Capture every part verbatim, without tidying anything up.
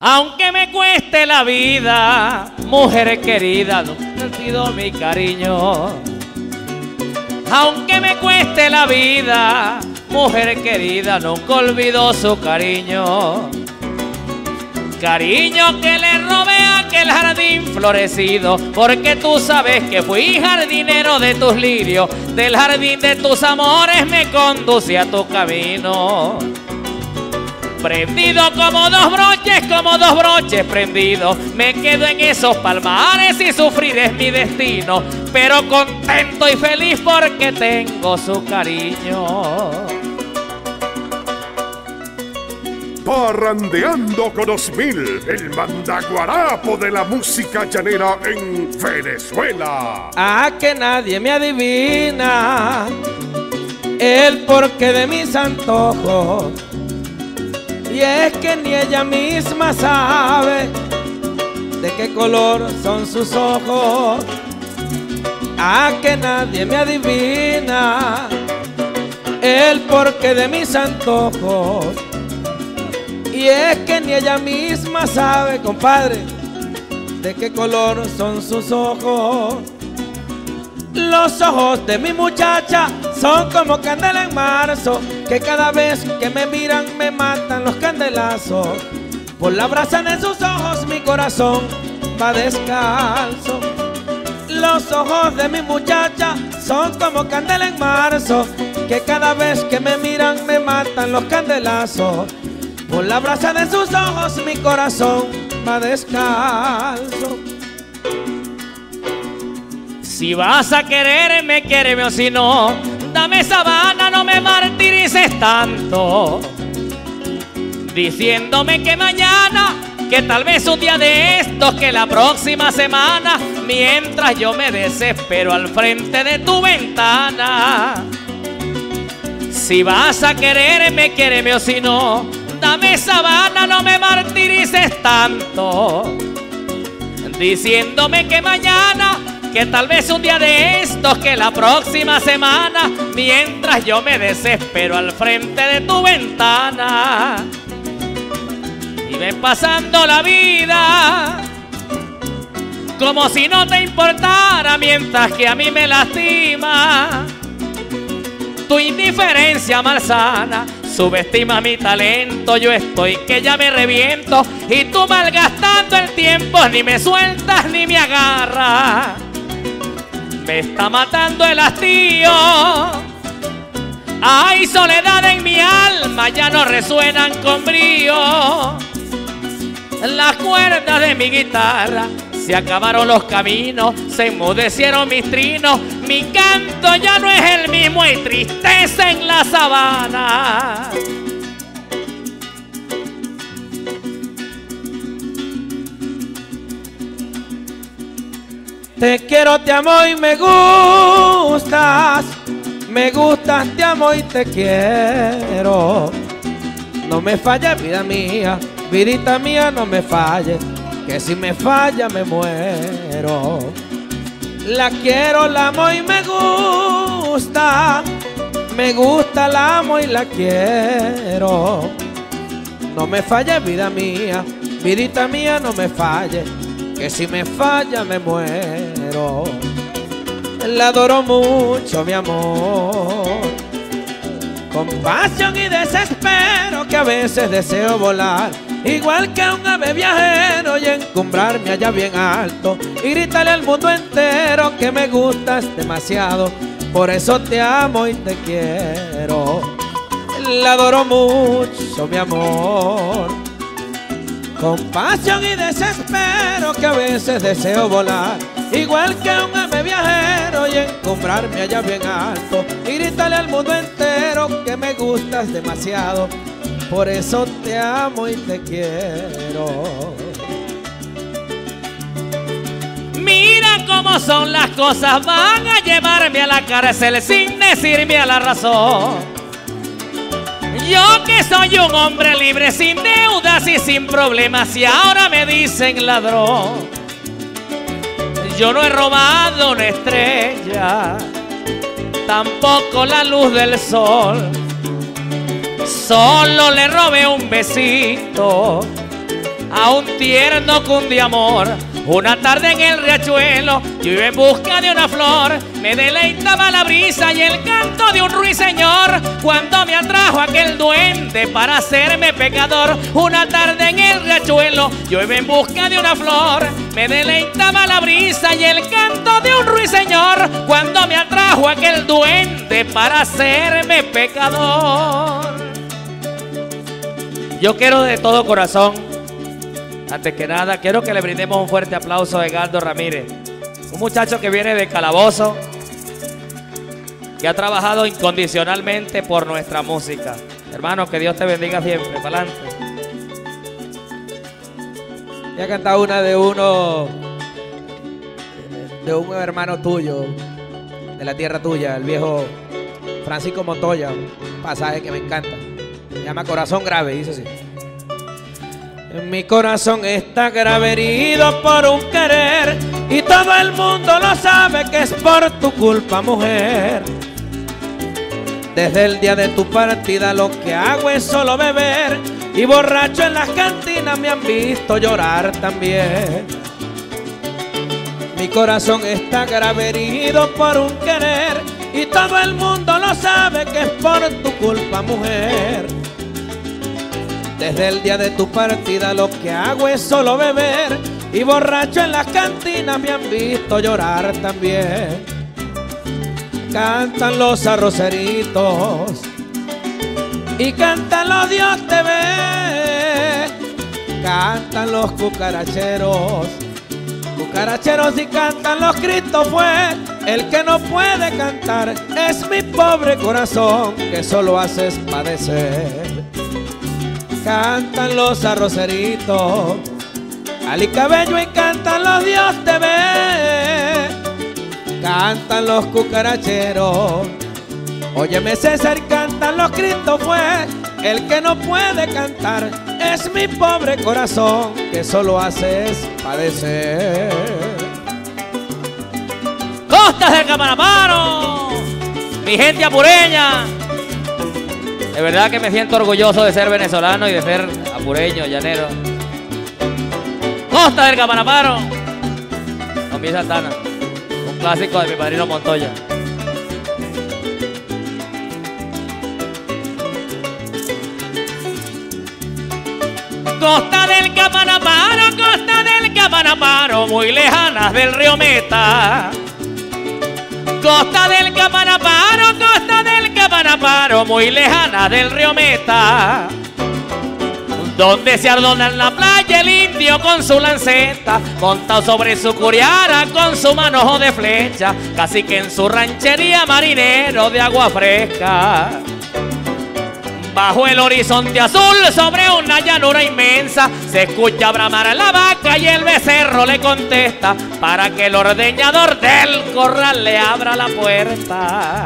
Aunque me cueste la vida, mujer querida, nunca ha sido mi cariño. Aunque me cueste la vida, mujer querida, nunca olvidó su cariño. Cariño que le robé a aquel jardín florecido, porque tú sabes que fui jardinero de tus lirios, del jardín de tus amores me conducí a tu camino. Prendido como dos broches, como dos broches prendidos, me quedo en esos palmares y sufrir es mi destino, pero contento y feliz porque tengo su cariño. Parrandeando con Osmil, el mandaguarapo de la música llanera en Venezuela. A que nadie me adivina el porqué de mis antojos, y es que ni ella misma sabe de qué color son sus ojos. A que nadie me adivina el porqué de mis antojos, y es que ni ella misma sabe, compadre, de qué color son sus ojos. Los ojos de mi muchacha son como candela en marzo, que cada vez que me miran me matan los candelazos. Por la brasa de sus ojos mi corazón va descalzo. Los ojos de mi muchacha son como candela en marzo, que cada vez que me miran me matan los candelazos. Por la brasa de sus ojos mi corazón va descalzo. Si vas a quererme, quiéreme, o si no, dame sabana, no me martirices tanto, diciéndome que mañana, que tal vez un día de estos, que la próxima semana, mientras yo me desespero al frente de tu ventana. Si vas a quererme, quiéreme, o si no, dame sabana, no me martirices tanto, diciéndome que mañana, que tal vez un día de estos, que la próxima semana, mientras yo me desespero al frente de tu ventana. Y ven pasando la vida como si no te importara, mientras que a mí me lastima tu indiferencia malsana. Subestima mi talento, yo estoy que ya me reviento, y tú malgastando el tiempo ni me sueltas ni me agarras. Me está matando el hastío. Ay, soledad en mi alma, ya no resuenan con brío las cuerdas de mi guitarra. Se acabaron los caminos, se enmudecieron mis trinos, mi canto ya no es el mismo, hay tristeza en la sabana. Te quiero, te amo y me gustas, me gustas, te amo y te quiero. No me falles, vida mía, vidita mía, no me falles, que si me falla me muero. La quiero, la amo y me gusta, me gusta, la amo y la quiero. No me falles, vida mía, vidita mía, no me falles, que si me falla me muero. La adoro mucho, mi amor, con pasión y desespero, que a veces deseo volar, igual que un ave viajero, y encumbrarme allá bien alto y gritarle al mundo entero que me gustas demasiado, por eso te amo y te quiero. La adoro mucho, mi amor, con pasión y desespero, que a veces deseo volar, igual que un ave viajero, y encumbrarme allá bien alto y gritarle al mundo entero que me gustas demasiado, por eso te amo y te quiero. Mira cómo son las cosas, van a llevarme a la cárcel sin decirme a la razón. Yo que soy un hombre libre, sin deudas y sin problemas, y ahora me dicen ladrón. Yo no he robado una estrella, tampoco la luz del sol. Solo le robé un besito a un tierno cundiamor. Una tarde en el riachuelo, yo iba en busca de una flor. Me deleitaba la brisa y el canto de un ruiseñor, cuando me atrajo aquel duende para hacerme pecador. Una tarde en el riachuelo, yo iba en busca de una flor. Me deleitaba la brisa y el canto de un ruiseñor, cuando me atrajo aquel duende para hacerme pecador. Yo quiero de todo corazón, antes que nada, quiero que le brindemos un fuerte aplauso a Edgardo Ramírez, un muchacho que viene de Calabozo, que ha trabajado incondicionalmente por nuestra música. Hermano, que Dios te bendiga siempre. Para adelante. Ya cantado una de uno, de un hermano tuyo, de la tierra tuya, el viejo Francisco Montoya, un pasaje que me encanta. Se llama Corazón Grave, dice así. En mi corazón está grave herido por un querer, y todo el mundo lo sabe que es por tu culpa, mujer. Desde el día de tu partida lo que hago es solo beber, y borracho en las cantinas me han visto llorar también. Mi corazón está grave herido por un querer, y todo el mundo lo sabe que es por tu culpa, mujer. Desde el día de tu partida lo que hago es solo beber, y borracho en las cantinas me han visto llorar también. Cantan los arroceritos y cantan los Dios te ve, cantan los cucaracheros, cucaracheros y cantan los Cristo fue. El que no puede cantar es mi pobre corazón, que solo haces padecer. Cantan los arroceritos, Ali Cabello y cantan los Dios te ve, cantan los cucaracheros. Óyeme César, cantan los Cristo fue. El que no puede cantar es mi pobre corazón, que solo haces padecer. Costas del Camanaparo, mi gente apureña. De verdad que me siento orgulloso de ser venezolano y de ser apureño, llanero. Costa del Camanaparo, con mi Santana, un clásico de mi padrino Montoya. Costa del Camanaparo, costa del Camanaparo, muy lejanas del río Meta. Costa del Camanaparo, costa del Camanaparo, muy lejana del río Meta, donde se ardona en la playa el indio con su lanceta, montado sobre su curiara con su manojo de flecha, casi que en su ranchería marinero de agua fresca. Bajo el horizonte azul, sobre una llanura inmensa, se escucha bramar la vaca y el becerro le contesta, para que el ordeñador del corral le abra la puerta.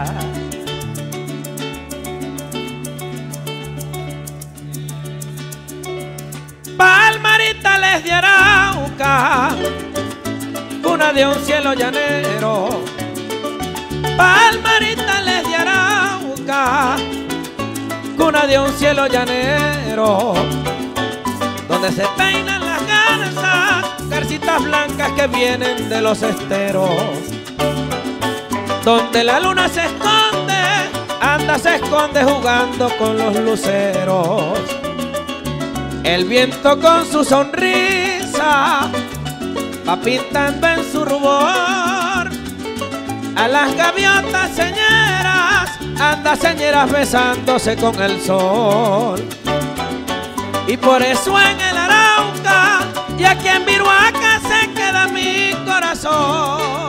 Palmaritas de Arauca, cuna de un cielo llanero. Palmaritas de Arauca, cuna de un cielo llanero, donde se peinan las garzas, garcitas blancas que vienen de los esteros. Donde la luna se esconde, anda se esconde jugando con los luceros. El viento con su sonrisa va pintando en su rubor a las gaviotas señeras, anda señeras besándose con el sol. Y por eso en el Arauca y aquí en Viruaca se queda mi corazón.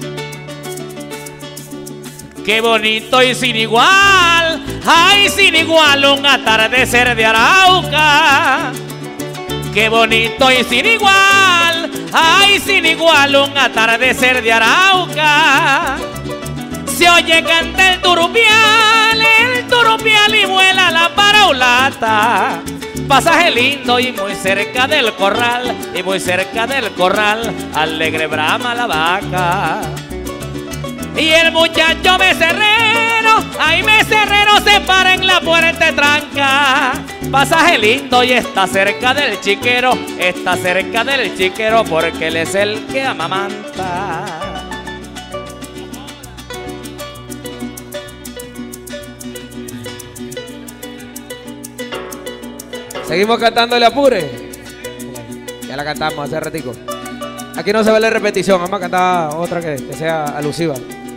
Qué bonito y sin igual, ay, sin igual un atardecer de Arauca. Qué bonito y sin igual, ay, sin igual un atardecer de Arauca. Se oye cantar el turupial, el turupial y vuela la paraulata. Pasaje lindo y muy cerca del corral, y muy cerca del corral, alegre brama la vaca. Y el muchacho becerrero, ay becerrero, se para en la puerta tranca. Pasaje lindo y está cerca del chiquero, está cerca del chiquero porque él es el que amamanta. Seguimos cantándole Apure. Ya la cantamos hace ratico. Aquí no se vale repetición, vamos a cantar otra que, que sea alusiva.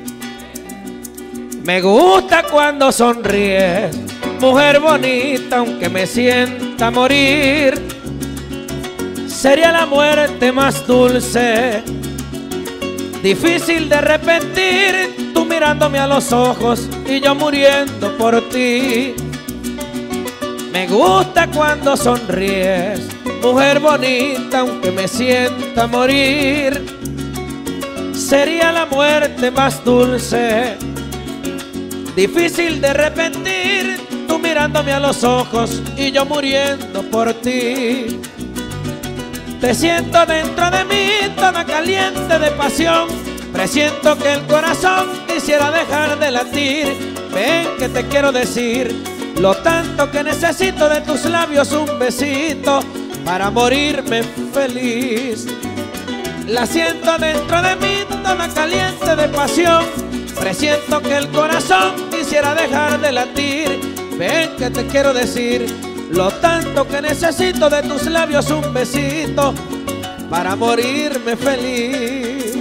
Me gusta cuando sonríes, mujer bonita, aunque me sienta morir. Sería la muerte más dulce, difícil de arrepentir, tú mirándome a los ojos y yo muriendo por ti. Me gusta cuando sonríes, mujer bonita, aunque me sienta morir. Sería la muerte más dulce, difícil de arrepentir, tú mirándome a los ojos y yo muriendo por ti. Te siento dentro de mí, toda caliente de pasión. Presiento que el corazón quisiera dejar de latir. Ven que te quiero decir lo tanto que necesito de tus labios, un besito para morirme feliz. La siento dentro de mí, toda caliente de pasión. Presiento que el corazón quisiera dejar de latir. Ven que te quiero decir lo tanto que necesito de tus labios, un besito para morirme feliz.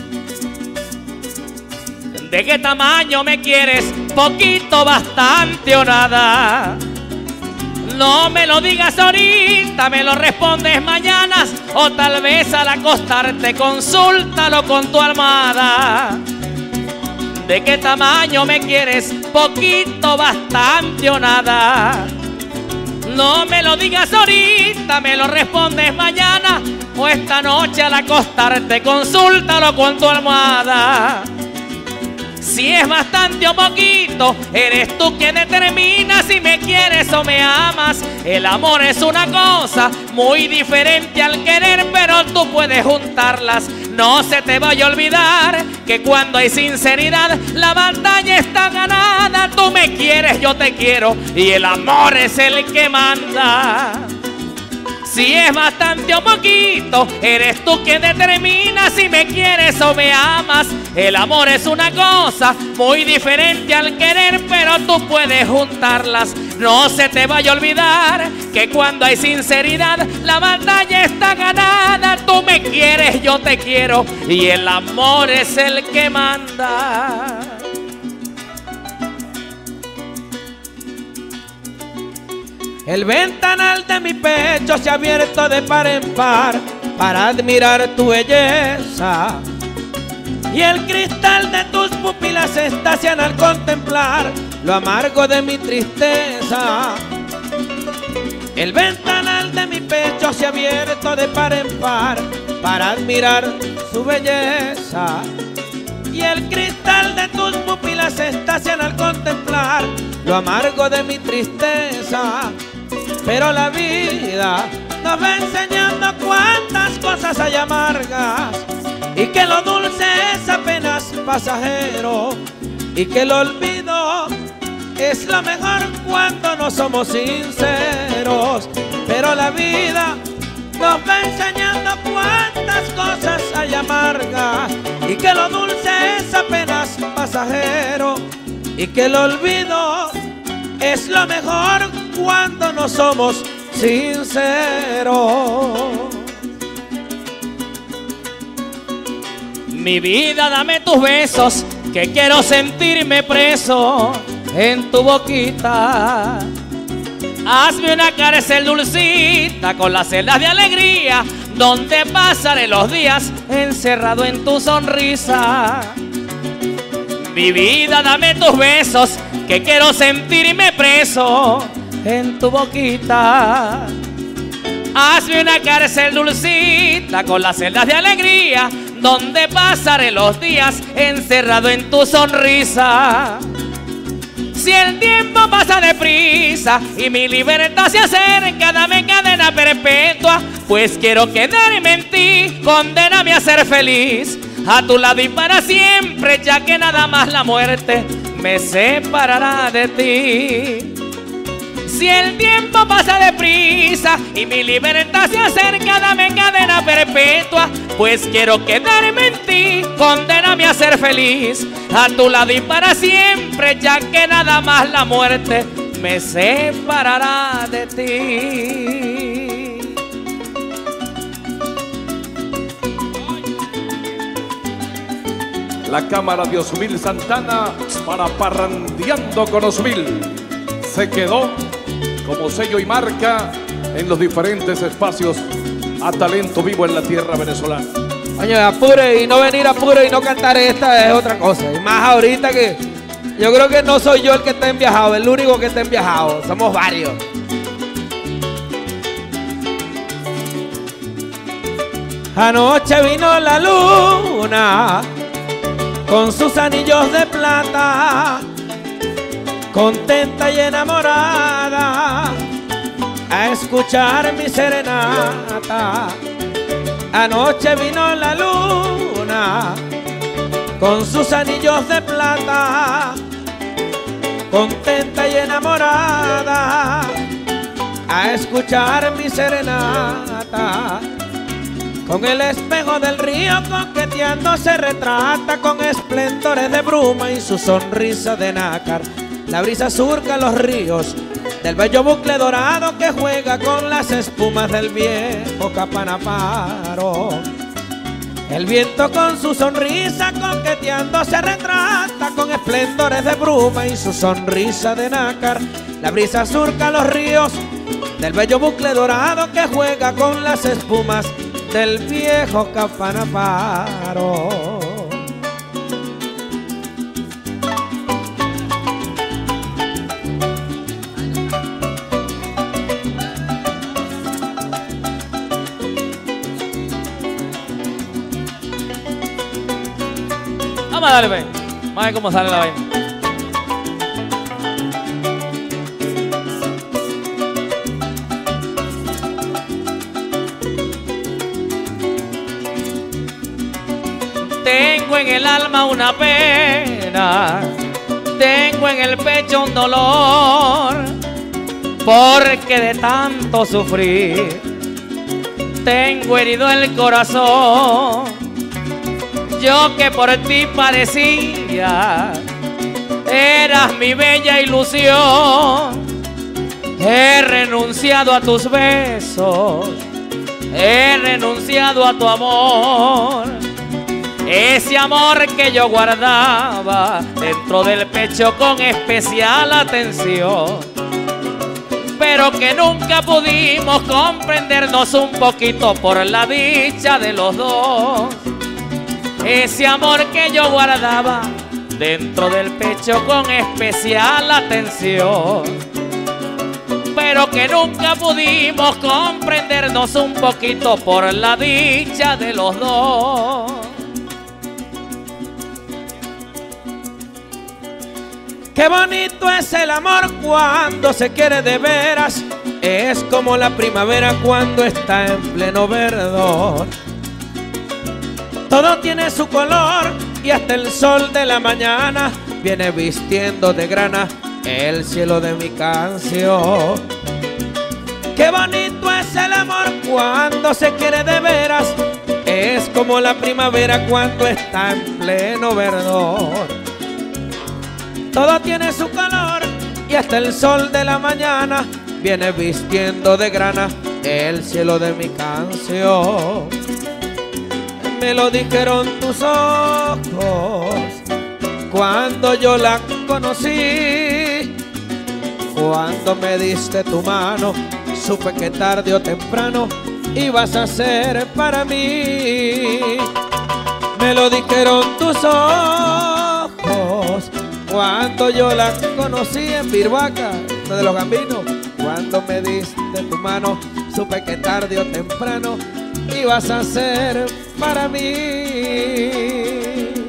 ¿De qué tamaño me quieres? ¿Poquito, bastante o nada? No me lo digas ahorita, me lo respondes mañana, o tal vez al acostarte consúltalo con tu almohada. ¿De qué tamaño me quieres? ¿Poquito, bastante o nada? No me lo digas ahorita, me lo respondes mañana, o esta noche al acostarte consúltalo con tu almohada. Si es bastante o poquito, eres tú quien determina si me quieres o me amas. El amor es una cosa muy diferente al querer, pero tú puedes juntarlas. No se te vaya a olvidar que cuando hay sinceridad, la batalla está ganada. Tú me quieres, yo te quiero, y el amor es el que manda. Si es bastante o poquito, eres tú quien determina si me quieres o me amas. El amor es una cosa muy diferente al querer, pero tú puedes juntarlas. No se te vaya a olvidar que cuando hay sinceridad, la batalla está ganada. Tú me quieres, yo te quiero, y el amor es el que manda. El ventanal de mi pecho se ha abierto de par en par para admirar tu belleza, y el cristal de tus pupilas se estacian al contemplar lo amargo de mi tristeza. El ventanal de mi pecho se ha abierto de par en par para admirar su belleza, y el cristal de tus pupilas se estacian al contemplar lo amargo de mi tristeza. Pero la vida nos va enseñando cuántas cosas hay amargas, y que lo dulce es apenas pasajero, y que el olvido es lo mejor cuando no somos sinceros. Pero la vida nos va enseñando cuántas cosas hay amargas, y que lo dulce es apenas pasajero, y que el olvido es lo mejor cuando no somos sinceros. Mi vida, dame tus besos, que quiero sentirme preso en tu boquita. Hazme una cárcel dulcita con las celdas de alegría, donde pasaré los días encerrado en tu sonrisa. Mi vida, dame tus besos, que quiero sentirme preso en tu boquita. Hazme una cárcel dulcita con las celdas de alegría, donde pasaré los días encerrado en tu sonrisa. Si el tiempo pasa deprisa y mi libertad se acerca, dame cadena perpetua, pues quiero quedarme en ti, condéname a ser feliz. a tu lado y para siempre, ya que nada más la muerte me separará de ti. Si el tiempo pasa deprisa y mi libertad se acerca, dame cadena perpetua, pues quiero quedarme en ti, condéname a ser feliz, a tu lado y para siempre, ya que nada más la muerte me separará de ti. La cámara de Osmil Santana para Parrandeando con Osmil se quedó como sello y marca en los diferentes espacios a talento vivo en la tierra venezolana. Oye, apure y no venir apure y no cantar esta es otra cosa. Y más ahorita que yo creo que no soy yo el que está enviajado, el único que está enviajado, somos varios. Anoche vino la luna con sus anillos de plata, contenta y enamorada, a escuchar mi serenata. Anoche vino la luna con sus anillos de plata, contenta y enamorada, a escuchar mi serenata. Con el espejo del río coqueteando se retrata, con esplendores de bruma y su sonrisa de nácar. La brisa surca los ríos del bello bucle dorado que juega con las espumas del viejo Capanaparo. El viento con su sonrisa coqueteando se retrata, con esplendores de bruma y su sonrisa de nácar. La brisa surca los ríos del bello bucle dorado que juega con las espumas del viejo Capanaparo. Vamos a darle, ven. Vamos a ver cómo sale la vaina. Tengo en el alma una pena, tengo en el pecho un dolor, porque de tanto sufrir tengo herido el corazón. Yo que por ti padecía, eras mi bella ilusión. He renunciado a tus besos, he renunciado a tu amor. Ese amor que yo guardaba dentro del pecho con especial atención, pero que nunca pudimos comprendernos un poquito por la dicha de los dos. Ese amor que yo guardaba dentro del pecho con especial atención, pero que nunca pudimos comprendernos un poquito por la dicha de los dos. Qué bonito es el amor cuando se quiere de veras, es como la primavera cuando está en pleno verdor. Todo tiene su color y hasta el sol de la mañana viene vistiendo de grana el cielo de mi canción. Qué bonito es el amor cuando se quiere de veras, es como la primavera cuando está en pleno verdor. Todo tiene su color y hasta el sol de la mañana viene vistiendo de grana el cielo de mi canción. Me lo dijeron tus ojos cuando yo la conocí, cuando me diste tu mano supe que tarde o temprano ibas a ser para mí. Me lo dijeron tus ojos cuando yo la conocí en Virbaca, de los Gambinos. Cuando me diste tu mano supe que tarde o temprano ibas a ser para mí.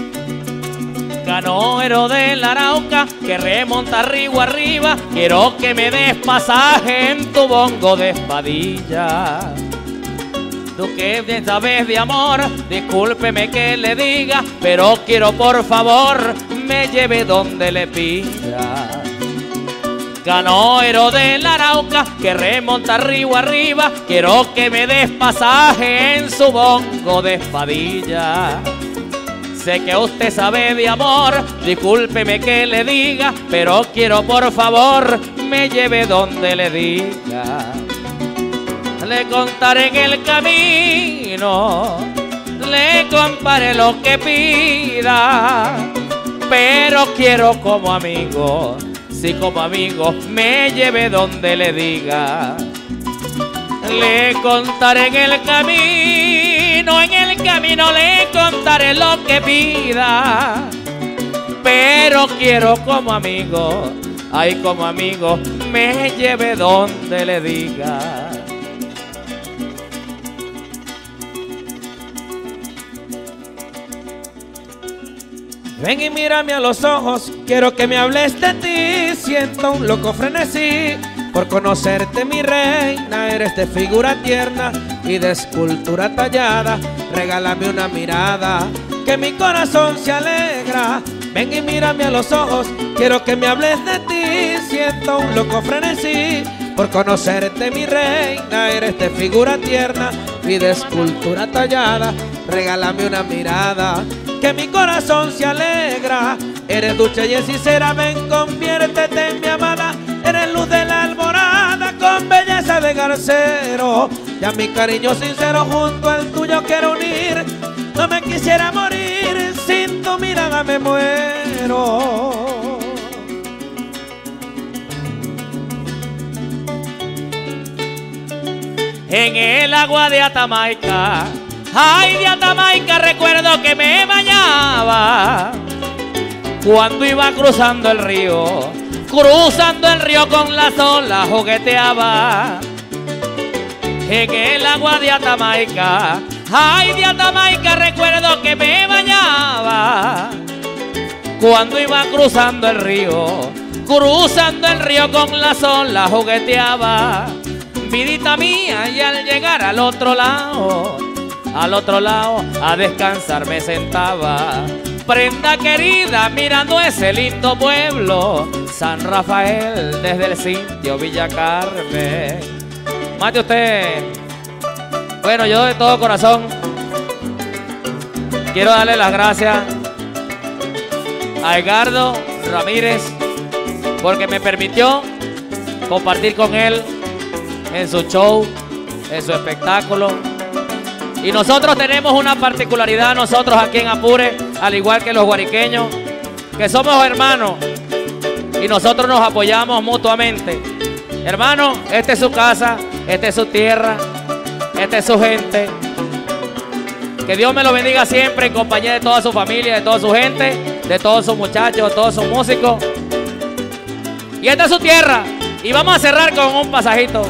Canoero del Arauca que remonta río arriba, quiero que me des pasaje en tu bongo de espadilla. Tú que bien sabes de amor, discúlpeme que le diga, pero quiero por favor me lleve donde le pida. Canoero de la Arauca que remonta río arriba, quiero que me des pasaje en su bongo de espadilla. Sé que usted sabe de amor, discúlpeme que le diga, pero quiero por favor me lleve donde le diga. Le contaré en el camino, le comparé lo que pida, pero quiero como amigo, si como amigo me lleve donde le diga. Le contaré en el camino, en el camino le contaré lo que pida, pero quiero como amigo, ay como amigo me lleve donde le diga. Ven y mírame a los ojos, quiero que me hables de ti. Siento un loco frenesí por conocerte, mi reina. Eres de figura tierna y de escultura tallada. Regálame una mirada, que mi corazón se alegra. Ven y mírame a los ojos, quiero que me hables de ti. Siento un loco frenesí por conocerte, mi reina. Eres de figura tierna y de escultura tallada. Regálame una mirada, que mi corazón se alegra. Eres dulce y sincera, ven, conviértete en mi amada. Eres luz de la alborada, con belleza de garcero. Ya mi cariño sincero junto al tuyo quiero unir. No me quisiera morir, sin tu mirada me muero. En el agua de Atamaica, ay de Atamaica recuerdo que me bañaba cuando iba cruzando el río, cruzando el río con las olas jugueteaba. En el agua de Atamaica, ay de Atamaica recuerdo que me bañaba cuando iba cruzando el río, cruzando el río con las olas jugueteaba. Vidita mía, y al llegar al otro lado, al otro lado a descansar me sentaba. Prenda querida, mirando ese lindo pueblo, San Rafael desde el sitio Villa Carmen. Mate usted. Bueno, yo de todo corazón quiero darle las gracias a Edgardo Ramírez porque me permitió compartir con él en su show, en su espectáculo. Y nosotros tenemos una particularidad, nosotros aquí en Apure, al igual que los guariqueños, que somos hermanos y nosotros nos apoyamos mutuamente. Hermano, esta es su casa, esta es su tierra, esta es su gente. Que Dios me lo bendiga siempre en compañía de toda su familia, de toda su gente, de todos sus muchachos, de todos sus músicos. Y esta es su tierra. Y vamos a cerrar con un pasajito.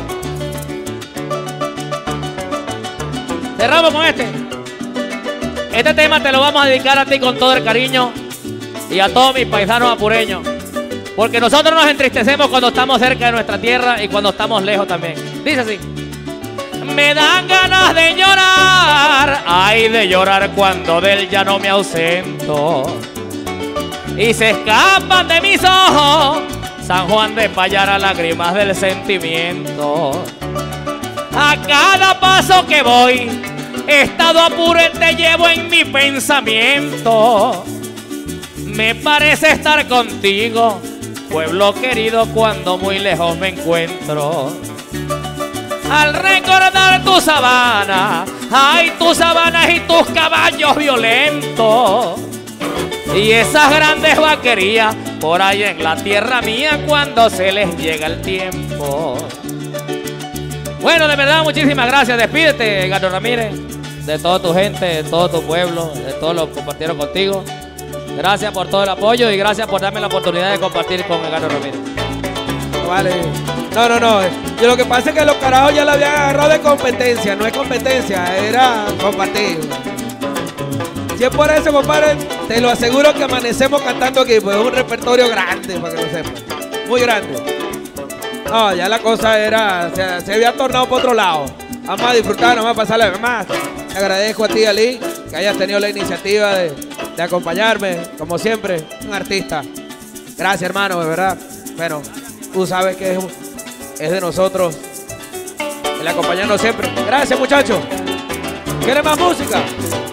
Cerramos con este. Este tema te lo vamos a dedicar a ti con todo el cariño y a todos mis paisanos apureños. Porque nosotros nos entristecemos cuando estamos cerca de nuestra tierra y cuando estamos lejos también. Dice así. Me dan ganas de llorar, ay de llorar cuando del llano me ausento. Y se escapan de mis ojos San Juan de Payara, lágrimas del sentimiento. A cada paso que voy, estado Apure te llevo en mi pensamiento. Me parece estar contigo, pueblo querido, cuando muy lejos me encuentro. Al recordar tu sabana, ay tus sabanas y tus caballos violentos, y esas grandes vaquerías por ahí en la tierra mía cuando se les llega el tiempo. Bueno, de verdad, muchísimas gracias. Despídete, Edgardo Ramírez, de toda tu gente, de todo tu pueblo, de todos los que compartieron contigo. Gracias por todo el apoyo y gracias por darme la oportunidad de compartir con Edgardo Ramírez. Vale. No, no, no. Yo lo que pasa es que los carajos ya lo habían agarrado de competencia. No es competencia, era compartir. Si es por eso, compadre, te lo aseguro que amanecemos cantando aquí. Pues es un repertorio grande, para que lo sepan. Muy grande. No, ya la cosa era, se, se había tornado por otro lado. Vamos a disfrutar, vamos a pasarle más. Te agradezco a ti, Ali, que hayas tenido la iniciativa de, de acompañarme, como siempre, un artista. Gracias, hermano, de verdad. Bueno, tú sabes que es, es de nosotros el acompañarnos siempre. Gracias, muchachos. ¿Quieren más música?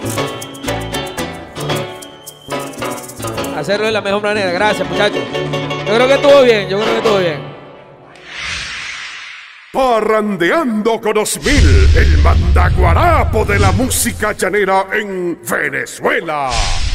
Hacerlo de la mejor manera. Gracias, muchachos. Yo creo que estuvo bien, yo creo que estuvo bien. Parrandeando con Osmil, el mandaguarapo de la música llanera en Venezuela.